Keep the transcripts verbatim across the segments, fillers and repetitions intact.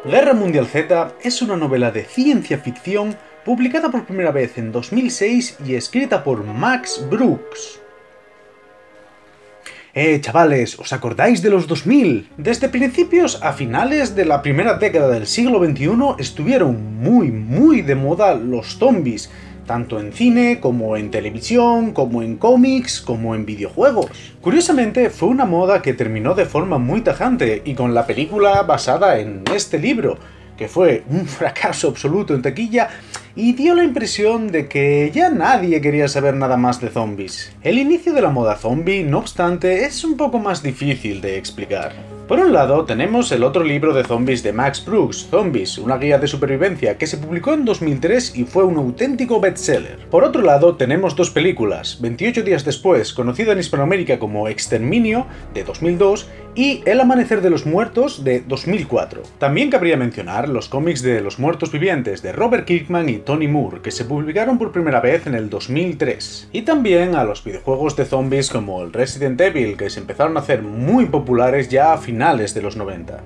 Guerra Mundial Z es una novela de ciencia ficción publicada por primera vez en dos mil seis y escrita por Max Brooks. Eh, chavales, ¿os acordáis de los dos mil? Desde principios a finales de la primera década del siglo veintiuno estuvieron muy, muy de moda los zombies, tanto en cine, como en televisión, como en cómics, como en videojuegos. Curiosamente, fue una moda que terminó de forma muy tajante, y con la película basada en este libro, que fue un fracaso absoluto en taquilla, y dio la impresión de que ya nadie quería saber nada más de zombies. El inicio de la moda zombie, no obstante, es un poco más difícil de explicar. Por un lado, tenemos el otro libro de zombies de Max Brooks, Zombies, una guía de supervivencia, que se publicó en dos mil tres y fue un auténtico bestseller. Por otro lado, tenemos dos películas, veintiocho días después, conocida en Hispanoamérica como Exterminio, de dos mil dos, y El amanecer de los muertos, de dos mil cuatro. También cabría mencionar los cómics de los muertos vivientes de Robert Kirkman y Tony Moore, que se publicaron por primera vez en el dos mil tres. Y también a los videojuegos de zombies como el Resident Evil, que se empezaron a hacer muy populares ya a finales de los noventa.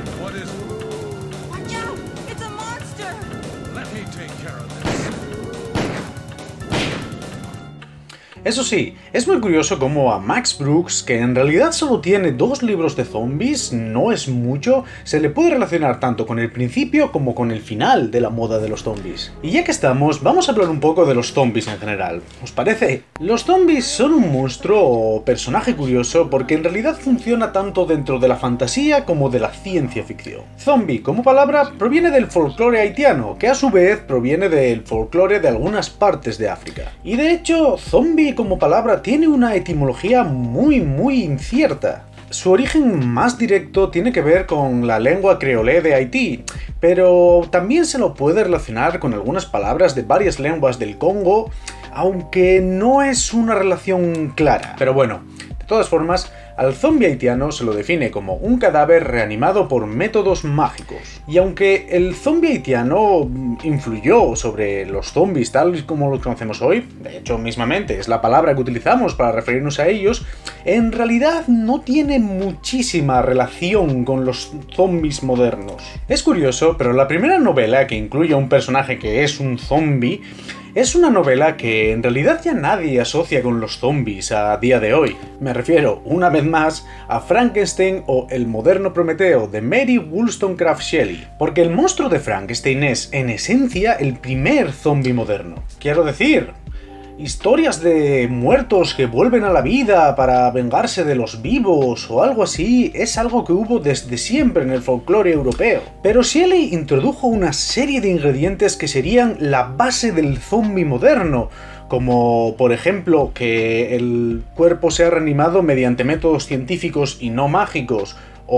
Eso sí, es muy curioso cómo a Max Brooks, que en realidad solo tiene dos libros de zombies, no es mucho, se le puede relacionar tanto con el principio como con el final de la moda de los zombies. Y ya que estamos, vamos a hablar un poco de los zombies en general. ¿Os parece? Los zombies son un monstruo o personaje curioso porque en realidad funciona tanto dentro de la fantasía como de la ciencia ficción. Zombie, como palabra, proviene del folclore haitiano, que a su vez proviene del folclore de algunas partes de África. Y de hecho, zombie como palabra tiene una etimología muy muy incierta. Su origen más directo tiene que ver con la lengua creolé de Haití, pero también se lo puede relacionar con algunas palabras de varias lenguas del Congo, aunque no es una relación clara. Pero bueno, de todas formas, al zombie haitiano se lo define como un cadáver reanimado por métodos mágicos. Y aunque el zombie haitiano influyó sobre los zombies tal y como los conocemos hoy, de hecho mismamente es la palabra que utilizamos para referirnos a ellos, en realidad no tiene muchísima relación con los zombies modernos. Es curioso, pero la primera novela que incluye a un personaje que es un zombie es una novela que en realidad ya nadie asocia con los zombies a día de hoy. Me refiero, una vez más, a Frankenstein o El moderno Prometeo de Mary Wollstonecraft Shelley, porque el monstruo de Frankenstein es, en esencia, el primer zombie moderno. Quiero decir, historias de muertos que vuelven a la vida para vengarse de los vivos o algo así es algo que hubo desde siempre en el folclore europeo. Pero Shelley introdujo una serie de ingredientes que serían la base del zombie moderno, como por ejemplo que el cuerpo sea reanimado mediante métodos científicos y no mágicos,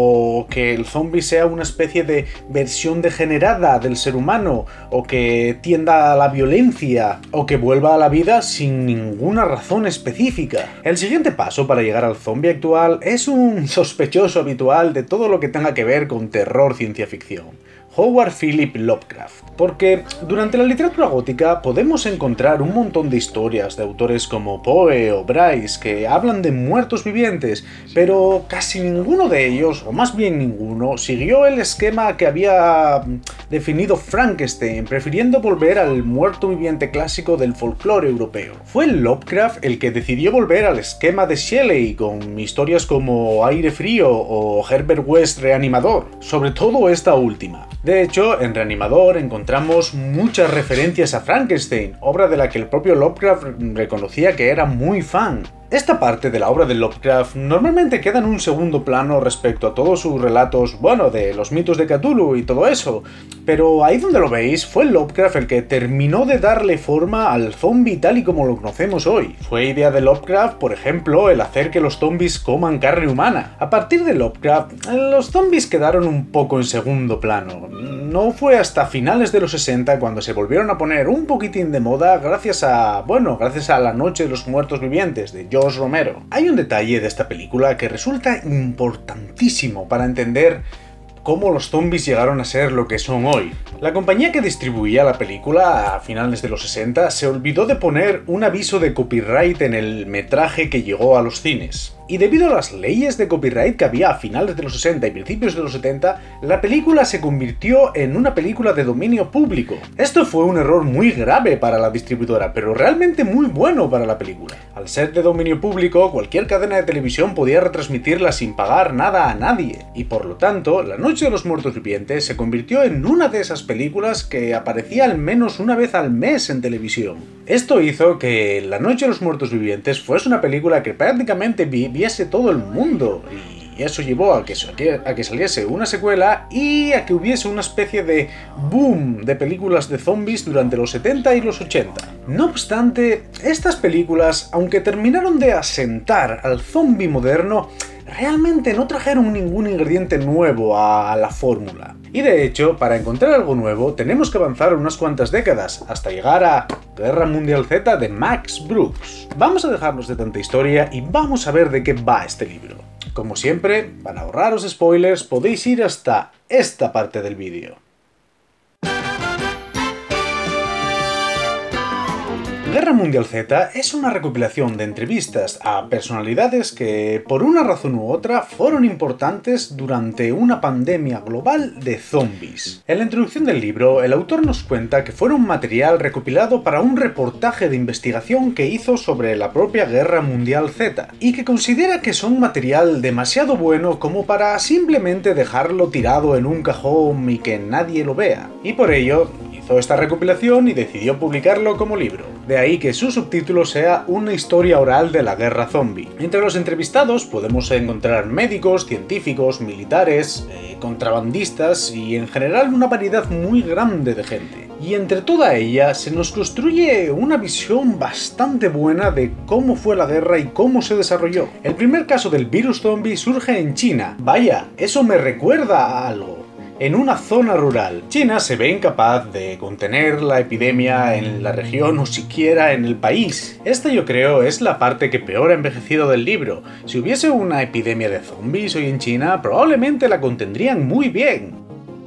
o que el zombie sea una especie de versión degenerada del ser humano, o que tienda a la violencia, o que vuelva a la vida sin ninguna razón específica. El siguiente paso para llegar al zombie actual es un sospechoso habitual de todo lo que tenga que ver con terror ciencia ficción: Howard Philip Lovecraft. Porque durante la literatura gótica podemos encontrar un montón de historias de autores como Poe o Bryce que hablan de muertos vivientes, pero casi ninguno de ellos, o más bien ninguno, siguió el esquema que había definido Frankenstein, prefiriendo volver al muerto viviente clásico del folclore europeo. Fue Lovecraft el que decidió volver al esquema de Shelley, con historias como Aire Frío o Herbert West Reanimador, sobre todo esta última. De hecho, en Reanimador encontramos muchas referencias a Frankenstein, obra de la que el propio Lovecraft reconocía que era muy fan. Esta parte de la obra de Lovecraft normalmente queda en un segundo plano respecto a todos sus relatos, bueno, de los mitos de Cthulhu y todo eso, pero ahí donde lo veis, fue Lovecraft el que terminó de darle forma al zombie tal y como lo conocemos hoy. Fue idea de Lovecraft, por ejemplo, el hacer que los zombies coman carne humana. A partir de Lovecraft, los zombies quedaron un poco en segundo plano. No fue hasta finales de los sesenta cuando se volvieron a poner un poquitín de moda gracias a, bueno, gracias a La noche de los muertos vivientes de George Romero. Hay un detalle de esta película que resulta importantísimo para entender cómo los zombies llegaron a ser lo que son hoy. La compañía que distribuía la película a finales de los sesenta se olvidó de poner un aviso de copyright en el metraje que llegó a los cines. y debido a las leyes de copyright que había a finales de los sesenta y principios de los setenta, la película se convirtió en una película de dominio público. Esto fue un error muy grave para la distribuidora, pero realmente muy bueno para la película. Al ser de dominio público, cualquier cadena de televisión podía retransmitirla sin pagar nada a nadie, y por lo tanto, La Noche de los Muertos Vivientes se convirtió en una de esas películas que aparecía al menos una vez al mes en televisión. Esto hizo que La Noche de los Muertos Vivientes fuese una película que prácticamente vi viese todo el mundo, y eso llevó a que, a que saliese una secuela y a que hubiese una especie de boom de películas de zombies durante los setenta y los ochenta. No obstante, estas películas, aunque terminaron de asentar al zombie moderno, realmente no trajeron ningún ingrediente nuevo a la fórmula. Y de hecho, para encontrar algo nuevo, tenemos que avanzar unas cuantas décadas, hasta llegar a Guerra Mundial Z de Max Brooks. Vamos a dejarnos de tanta historia y vamos a ver de qué va este libro. Como siempre, para ahorraros spoilers, podéis ir hasta esta parte del vídeo. Guerra Mundial Z es una recopilación de entrevistas a personalidades que, por una razón u otra, fueron importantes durante una pandemia global de zombies. En la introducción del libro, el autor nos cuenta que fueron material recopilado para un reportaje de investigación que hizo sobre la propia Guerra Mundial Z, y que considera que son material demasiado bueno como para simplemente dejarlo tirado en un cajón y que nadie lo vea. Y por ello, hizo esta recopilación y decidió publicarlo como libro. De ahí que su subtítulo sea Una historia oral de la guerra zombie. Entre los entrevistados podemos encontrar médicos, científicos, militares, eh, contrabandistas y en general una variedad muy grande de gente. Y entre toda ella se nos construye una visión bastante buena de cómo fue la guerra y cómo se desarrolló. El primer caso del virus zombie surge en China. Vaya, eso me recuerda a algo. En una zona rural, China se ve incapaz de contener la epidemia en la región o siquiera en el país. Esta, yo creo, es la parte que peor ha envejecido del libro. Si hubiese una epidemia de zombies hoy en China, probablemente la contendrían muy bien.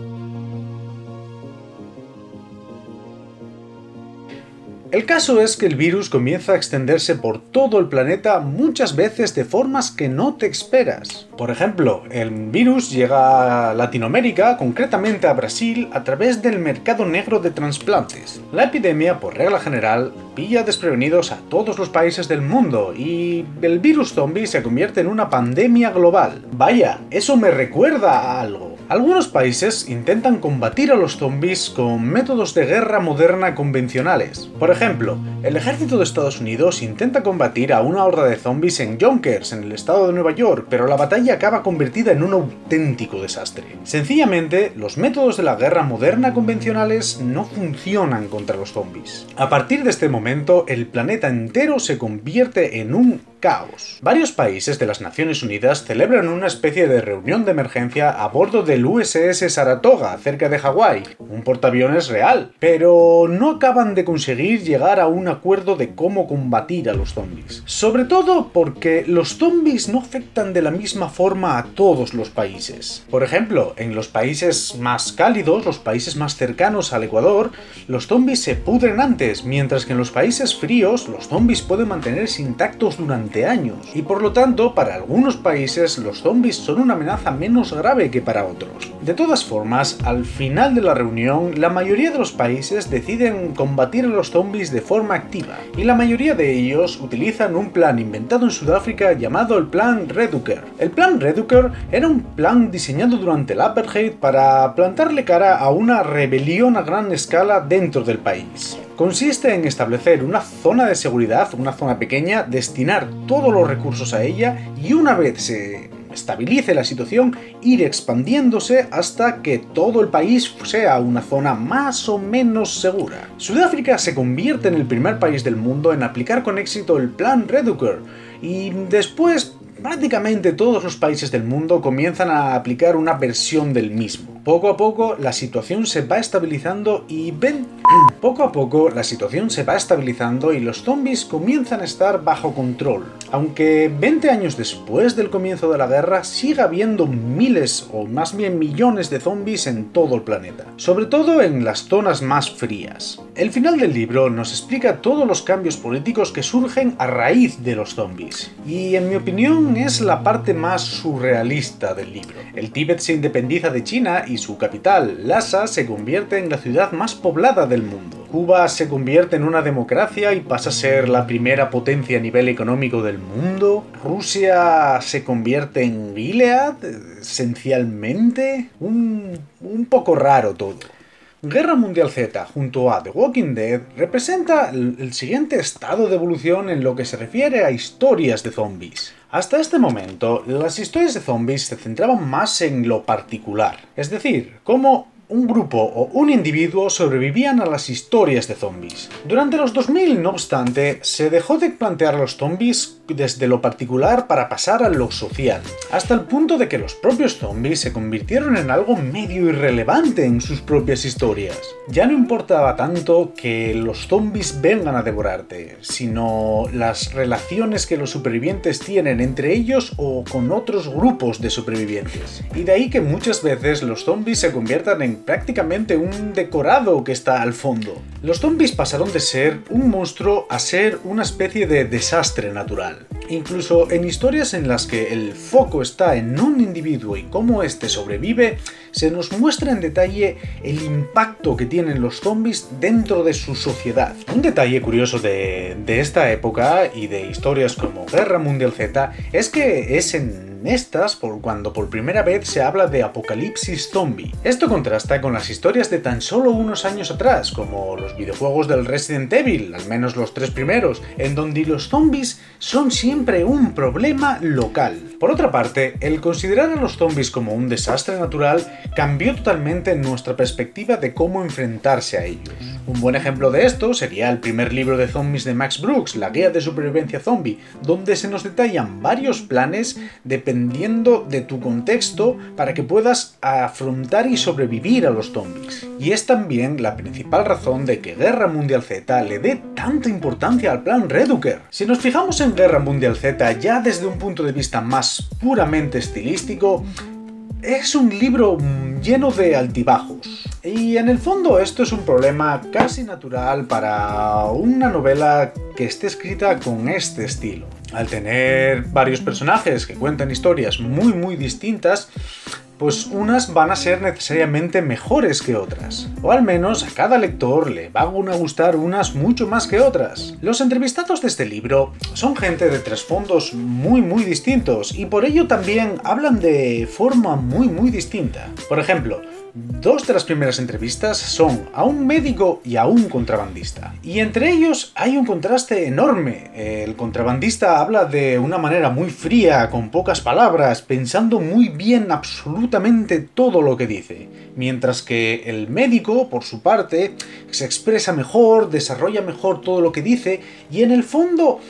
El caso es que el virus comienza a extenderse por todo el planeta muchas veces de formas que no te esperas. Por ejemplo, el virus llega a Latinoamérica, concretamente a Brasil, a través del mercado negro de trasplantes. La epidemia, por regla general, pilla desprevenidos a todos los países del mundo y el virus zombie se convierte en una pandemia global. Vaya, eso me recuerda a algo. Algunos países intentan combatir a los zombies con métodos de guerra moderna convencionales. Por ejemplo, el ejército de Estados Unidos intenta combatir a una horda de zombies en Yonkers, en el estado de Nueva York, pero la batalla acaba convertida en un auténtico desastre. Sencillamente, los métodos de la guerra moderna convencionales no funcionan contra los zombies. A partir de este momento, el planeta entero se convierte en un caos. Varios países de las Naciones Unidas celebran una especie de reunión de emergencia a bordo del U S S Saratoga, cerca de Hawái, un portaaviones real, pero no acaban de conseguir llegar a un acuerdo de cómo combatir a los zombies. Sobre todo porque los zombies no afectan de la misma forma a todos los países. Por ejemplo, en los países más cálidos, los países más cercanos al Ecuador, los zombies se pudren antes, mientras que en los países fríos los zombies pueden mantenerse intactos durante años, y por lo tanto, para algunos países los zombies son una amenaza menos grave que para otros. De todas formas, al final de la reunión, la mayoría de los países deciden combatir a los zombies de forma activa, y la mayoría de ellos utilizan un plan inventado en Sudáfrica llamado el Plan Reduker. El Plan Reduker era un plan diseñado durante el Apartheid para plantarle cara a una rebelión a gran escala dentro del país. Consiste en establecer una zona de seguridad, una zona pequeña, destinar todos los recursos a ella y una vez se estabilice la situación, ir expandiéndose hasta que todo el país sea una zona más o menos segura. Sudáfrica se convierte en el primer país del mundo en aplicar con éxito el Plan Reduker y después prácticamente todos los países del mundo comienzan a aplicar una versión del mismo. Poco a poco la situación se va estabilizando y ven... Poco a poco la situación se va estabilizando y los zombies comienzan a estar bajo control. Aunque veinte años después del comienzo de la guerra sigue habiendo miles o más bien millones de zombies en todo el planeta, sobre todo en las zonas más frías. El final del libro nos explica todos los cambios políticos que surgen a raíz de los zombies, y en mi opinión es la parte más surrealista del libro. El Tíbet se independiza de China y su capital, Lhasa, se convierte en la ciudad más poblada del mundo. Cuba se convierte en una democracia y pasa a ser la primera potencia a nivel económico del mundo. Rusia se convierte en Gilead, esencialmente. Un, un poco raro todo. Guerra Mundial Z junto a The Walking Dead representa el siguiente estado de evolución en lo que se refiere a historias de zombies. Hasta este momento, las historias de zombies se centraban más en lo particular, es decir, cómo un grupo o un individuo sobrevivían a las historias de zombies. Durante los dos mil, no obstante, se dejó de plantear a los zombies desde lo particular para pasar a lo social, hasta el punto de que los propios zombies se convirtieron en algo medio irrelevante en sus propias historias. Ya no importaba tanto que los zombies vengan a devorarte, sino las relaciones que los supervivientes tienen entre ellos o con otros grupos de supervivientes. Y de ahí que muchas veces los zombies se conviertan en prácticamente un decorado que está al fondo. Los zombies pasaron de ser un monstruo a ser una especie de desastre natural. Incluso en historias en las que el foco está en un individuo y cómo éste sobrevive, se nos muestra en detalle el impacto que tienen los zombies dentro de su sociedad. Un detalle curioso de, de esta época y de historias como Guerra Mundial Z es que es en estas por cuando por primera vez se habla de apocalipsis zombie. Esto contrasta con las historias de tan solo unos años atrás, como los videojuegos del Resident Evil, al menos los tres primeros, en donde los zombies son siempre un problema local. Por otra parte, el considerar a los zombies como un desastre natural cambió totalmente nuestra perspectiva de cómo enfrentarse a ellos. Un buen ejemplo de esto sería el primer libro de zombies de Max Brooks, la guía de supervivencia zombie, donde se nos detallan varios planes dependiendo de tu contexto para que puedas afrontar y sobrevivir a los zombies. Y es también la principal razón de que Guerra Mundial Z le dé tanta importancia al plan Reduker. Si nos fijamos en Guerra Mundial Z ya desde un punto de vista más puramente estilístico, es un libro lleno de altibajos. Y en el fondo esto es un problema casi natural para una novela que esté escrita con este estilo. Al tener varios personajes que cuentan historias muy muy distintas, pues unas van a ser necesariamente mejores que otras. O al menos a cada lector le van a gustar unas mucho más que otras. Los entrevistados de este libro son gente de trasfondos muy muy distintos y por ello también hablan de forma muy muy distinta. Por ejemplo, dos de las primeras entrevistas son a un médico y a un contrabandista. Y entre ellos hay un contraste enorme. El contrabandista habla de una manera muy fría, con pocas palabras, pensando muy bien absolutamente todo lo que dice. Mientras que el médico, por su parte, se expresa mejor, desarrolla mejor todo lo que dice y en el fondo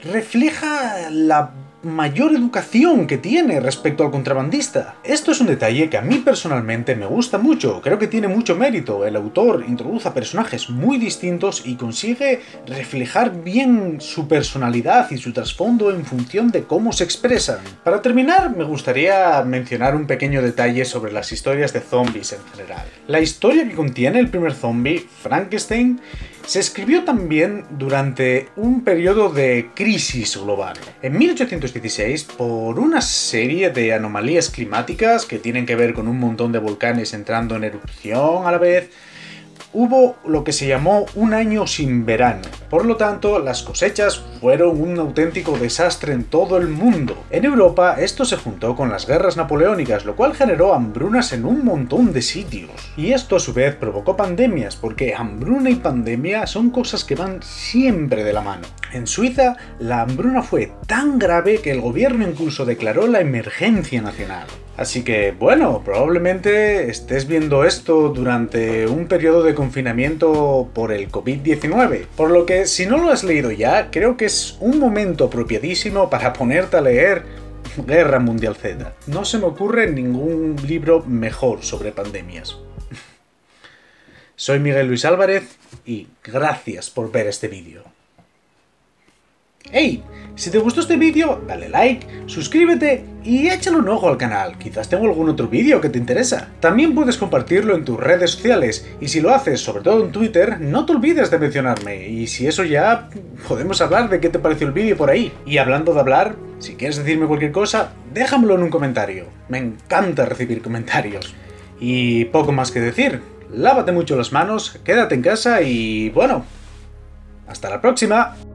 refleja la mayor educación que tiene respecto al contrabandista. Esto es un detalle que a mí personalmente me gusta mucho, creo que tiene mucho mérito. El autor introduce a personajes muy distintos y consigue reflejar bien su personalidad y su trasfondo en función de cómo se expresan. Para terminar, me gustaría mencionar un pequeño detalle sobre las historias de zombies en general. La historia que contiene el primer zombie, Frankenstein, se escribió también durante un periodo de crisis global. En mil ochocientos dieciséis, por una serie de anomalías climáticas que tienen que ver con un montón de volcanes entrando en erupción a la vez, hubo lo que se llamó un año sin verano. Por lo tanto, las cosechas fueron un auténtico desastre en todo el mundo. En Europa, esto se juntó con las guerras napoleónicas, lo cual generó hambrunas en un montón de sitios. Y esto a su vez provocó pandemias, porque hambruna y pandemia son cosas que van siempre de la mano. En Suiza, la hambruna fue tan grave que el gobierno incluso declaró la emergencia nacional. Así que, bueno, probablemente estés viendo esto durante un periodo de confinamiento por el COVID diecinueve. Por lo que, si no lo has leído ya, creo que es un momento apropiadísimo para ponerte a leer Guerra Mundial Z. No se me ocurre ningún libro mejor sobre pandemias. Soy Miguel Luis Álvarez y gracias por ver este vídeo. ¡Hey! Si te gustó este vídeo, dale like, suscríbete y échale un ojo al canal, quizás tengo algún otro vídeo que te interesa. También puedes compartirlo en tus redes sociales, y si lo haces, sobre todo en Twitter, no te olvides de mencionarme, y si eso ya, podemos hablar de qué te pareció el vídeo por ahí. Y hablando de hablar, si quieres decirme cualquier cosa, déjamelo en un comentario, me encanta recibir comentarios. Y poco más que decir, lávate mucho las manos, quédate en casa y bueno, hasta la próxima.